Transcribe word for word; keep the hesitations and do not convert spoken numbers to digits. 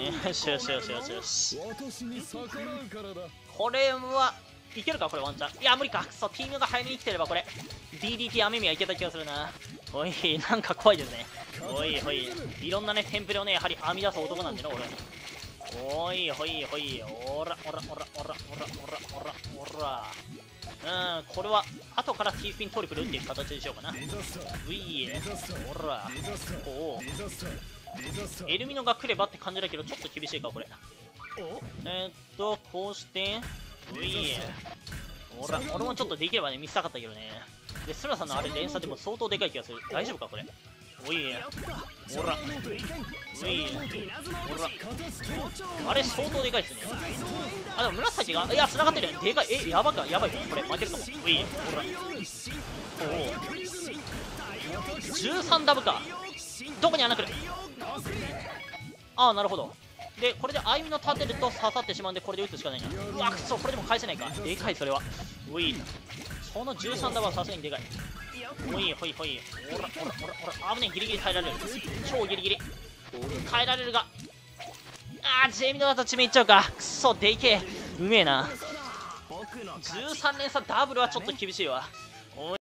よしよしよしよしよし。これはいけるかこれワンチャン。いや無理か。くそ、ティームが早めに来てればこれ ディーディーティー 雨宮いけた気がするな。おいなんか怖いですね。おいおい、いろんなねテンプレをねやはり編み出す男なんでな俺。おいほいほい、おらおらおらおらおらおらおらおら。うん、これは後から T スピントリプルっていう形でしようかな。ういえ、おらおう、エルミノが来ればって感じだけどちょっと厳しいかこれ。えー、っとこうしてういえ、おら俺もちょっとできればね見せたかったけどね。でスラさんのあれ連鎖でも相当でかい気がする。大丈夫かこれ。おいえ、おらういえ、おらあれ相当でかいっすね。あでも紫がいや繋がってる。でかい。えやばかやばいこれ負けるかも。ういえ、おらおおじゅうさんダブか。どこに穴来る。ああなるほど。でこれで歩みの立てると刺さってしまうんでこれで打つしかないな。うわくそ、これでも返せないか。でかいそれは。ういそのじゅうさんダブはさすがにでかい。おいほいほい、おらおらおらおら危ねえ、ギリギリ耐えられる。超ギリギリ耐えられるが、あージェイミノだと地面いっちゃうか。くそでけえ、うめえな。じゅうさん連鎖ダブルはちょっと厳しいわ。